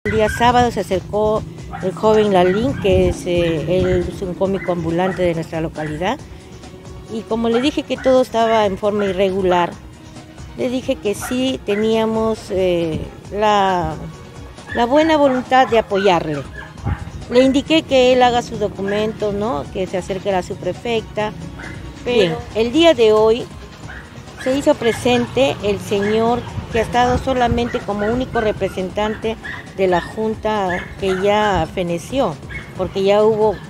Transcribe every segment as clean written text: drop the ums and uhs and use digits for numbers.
El día sábado se acercó el joven Lalín, que él es un cómico ambulante de nuestra localidad, y como le dije que todo estaba en forma irregular, le dije que sí teníamos la buena voluntad de apoyarle. Le indiqué que él haga sus documentos, ¿no? Que se acerque a la subprefecta. Bien, el día de hoy se hizo presente el señor que ha estado solamente como único representante de la junta que ya feneció, porque ya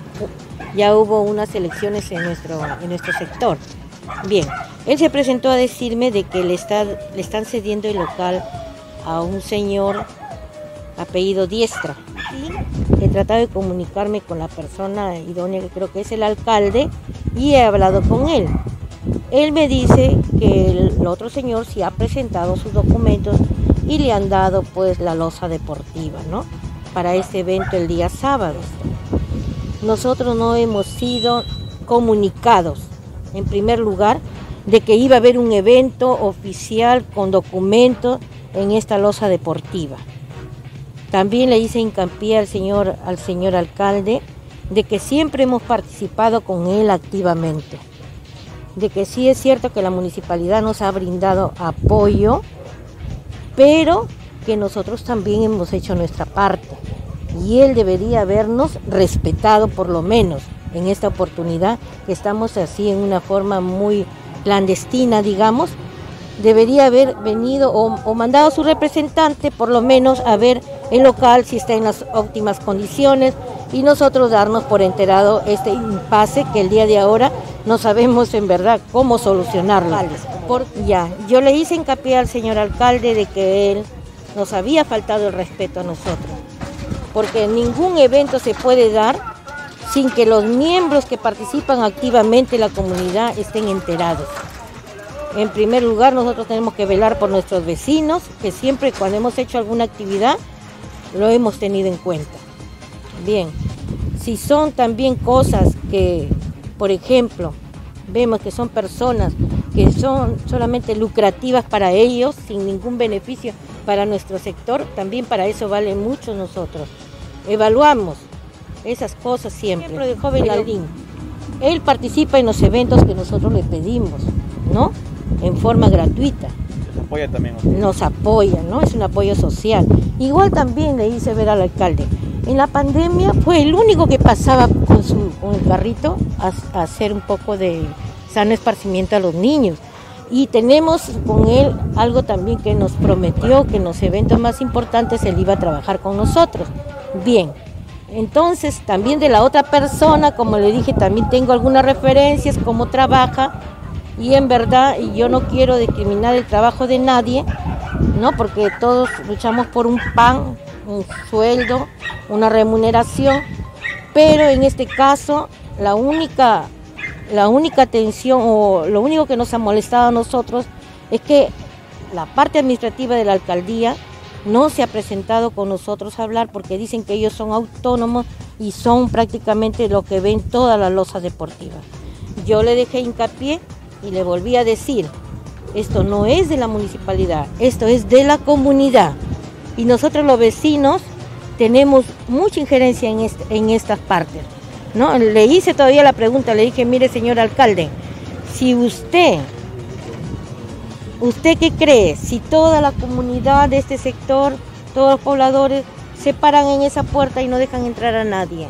hubo unas elecciones en nuestro sector. Bien, él se presentó a decirme de que le están cediendo el local a un señor apellido Diestra. He tratado de comunicarme con la persona idónea, que creo que es el alcalde, y he hablado con él. Él me dice que el otro señor sí ha presentado sus documentos y le han dado pues la losa deportiva, ¿no? Para este evento el día sábado. Nosotros no hemos sido comunicados, en primer lugar, de que iba a haber un evento oficial con documentos en esta losa deportiva. También le hice hincapié al señor alcalde de que siempre hemos participado con él activamente, de que sí es cierto que la municipalidad nos ha brindado apoyo, pero que nosotros también hemos hecho nuestra parte y él debería habernos respetado, por lo menos en esta oportunidad que estamos así en una forma muy clandestina, digamos. Debería haber venido o mandado a su representante por lo menos a ver el local si está en las óptimas condiciones y nosotros darnos por enterado este impasse que el día de ahora no sabemos en verdad cómo solucionarlo. Yo le hice hincapié al señor alcalde de que él nos había faltado el respeto a nosotros, porque ningún evento se puede dar sin que los miembros que participan activamente en la comunidad estén enterados. En primer lugar, nosotros tenemos que velar por nuestros vecinos, que siempre cuando hemos hecho alguna actividad lo hemos tenido en cuenta. Bien, si son también cosas que, por ejemplo, vemos que son personas que son solamente lucrativas para ellos, sin ningún beneficio para nuestro sector, también para eso vale mucho nosotros. Evaluamos esas cosas siempre. Por ejemplo, el joven Lalín, él participa en los eventos que nosotros le pedimos, ¿no? En forma gratuita. Nos apoya también. Nos apoya, ¿no? Es un apoyo social. Igual también le hice ver al alcalde. En la pandemia fue el único que pasaba con el carrito a hacer un poco de sano esparcimiento a los niños. Y tenemos con él algo también que nos prometió, que en los eventos más importantes él iba a trabajar con nosotros. Bien, entonces también de la otra persona, como le dije, también tengo algunas referencias, cómo trabaja. Y en verdad, yo no quiero discriminar el trabajo de nadie, ¿no? Porque todos luchamos por un pan, un sueldo, una remuneración, pero en este caso la única atención o lo único que nos ha molestado a nosotros es que la parte administrativa de la alcaldía no se ha presentado con nosotros a hablar porque dicen que ellos son autónomos y son prácticamente lo que ven todas las losas deportivas. Yo le dejé hincapié y le volví a decir, esto no es de la municipalidad, esto es de la comunidad. Y nosotros los vecinos tenemos mucha injerencia en estas partes, ¿no? Le hice todavía la pregunta, le dije, mire señor alcalde, si usted ¿qué cree? Si toda la comunidad de este sector, todos los pobladores se paran en esa puerta y no dejan entrar a nadie.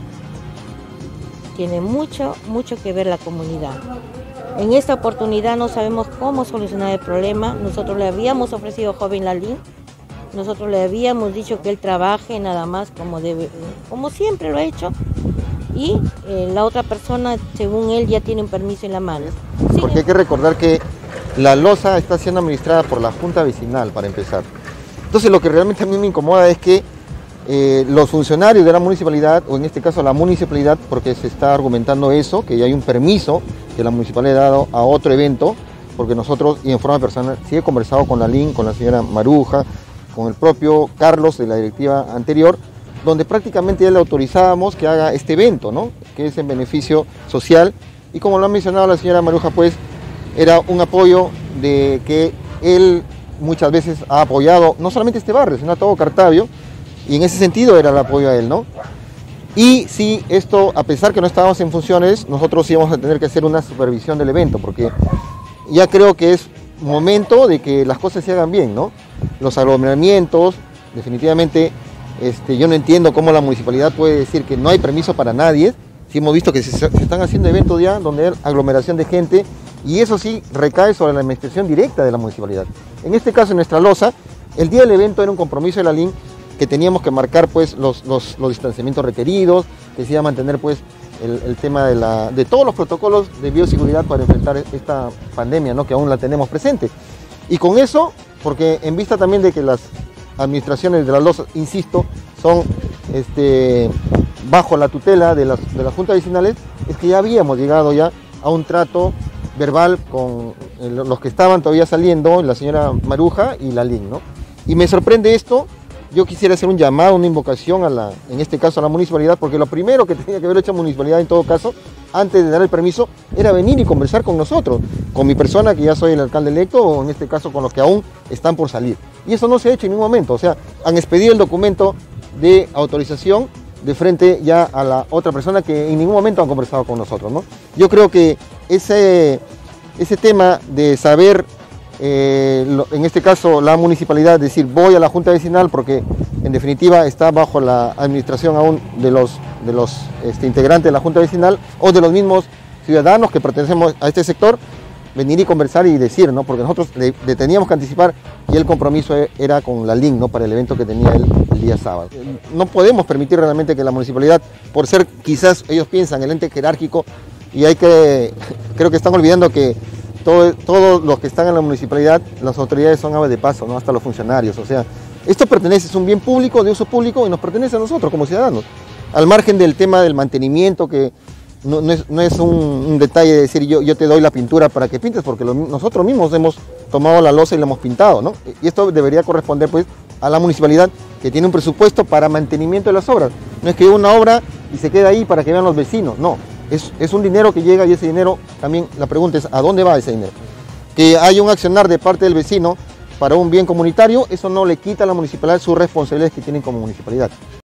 Tiene mucho que ver la comunidad. En esta oportunidad no sabemos cómo solucionar el problema. Nosotros le habíamos ofrecido a joven Lalín, nosotros le habíamos dicho que él trabaje nada más como siempre lo ha hecho, y la otra persona, según él, ya tiene un permiso en la mano. Sí. Porque hay que recordar que la losa está siendo administrada por la Junta Vecinal, para empezar. Entonces lo que realmente a mí me incomoda es que los funcionarios de la municipalidad, o en este caso la municipalidad, porque se está argumentando eso, que ya hay un permiso que la municipalidad ha dado a otro evento, porque nosotros, y en forma personal, sí he conversado con Lalín, con la señora Maruja, con el propio Carlos de la directiva anterior, donde prácticamente ya le autorizábamos que haga este evento, ¿no? Que es en beneficio social, y como lo ha mencionado la señora Maruja, pues era un apoyo de que él muchas veces ha apoyado, no solamente este barrio, sino a todo Cartavio, y en ese sentido era el apoyo a él, ¿no? Y sí, esto, a pesar que no estábamos en funciones, nosotros íbamos a tener que hacer una supervisión del evento, porque ya creo que es momento de que las cosas se hagan bien, ¿no? Los aglomeramientos, definitivamente, yo no entiendo cómo la municipalidad puede decir que no hay permiso para nadie. Sí hemos visto que se están haciendo eventos ya donde hay aglomeración de gente, y eso sí recae sobre la administración directa de la municipalidad. En este caso, en nuestra loza, el día del evento era un compromiso de la LIN que teníamos que marcar pues los distanciamientos requeridos, que se iba a mantener pues el tema de todos los protocolos de bioseguridad para enfrentar esta pandemia, ¿no? Que aún la tenemos presente. Y con eso, porque en vista también de que las administraciones de las lozas, insisto, son bajo la tutela de las juntas vecinales, es que ya habíamos llegado ya a un trato verbal con los que estaban todavía saliendo, la señora Maruja y la LIN, ¿no? Y me sorprende esto. Yo quisiera hacer un llamado, una invocación en este caso a la municipalidad, porque lo primero que tenía que haber hecho la municipalidad en todo caso, antes de dar el permiso, era venir y conversar con nosotros, con mi persona, que ya soy el alcalde electo, o en este caso con los que aún están por salir. Y eso no se ha hecho en ningún momento, o sea, han expedido el documento de autorización de frente ya a la otra persona que en ningún momento han conversado con nosotros, ¿no? Yo creo que ese tema de saber, en este caso la municipalidad, decir voy a la junta vecinal porque en definitiva está bajo la administración aún de los integrantes de la junta vecinal o de los mismos ciudadanos que pertenecemos a este sector, venir y conversar y decir, ¿no? Porque nosotros le teníamos que anticipar y el compromiso era con la LIN, ¿no? Para el evento que tenía el día sábado. No podemos permitir realmente que la municipalidad, por ser quizás ellos piensan el ente jerárquico, y creo que están olvidando que todos los que están en la municipalidad, las autoridades son aves de paso, ¿no? Hasta los funcionarios. O sea, esto es un bien público, de uso público, y nos pertenece a nosotros como ciudadanos. Al margen del tema del mantenimiento, que no es un detalle de decir yo te doy la pintura para que pintes, porque nosotros mismos hemos tomado la loza y la hemos pintado, ¿no? Y esto debería corresponder pues a la municipalidad, que tiene un presupuesto para mantenimiento de las obras. No es que una obra y se queda ahí para que vean los vecinos, no. Es un dinero que llega, y ese dinero también, la pregunta es ¿a dónde va ese dinero? Que hay un accionar de parte del vecino para un bien comunitario, eso no le quita a la municipalidad sus responsabilidades que tienen como municipalidad.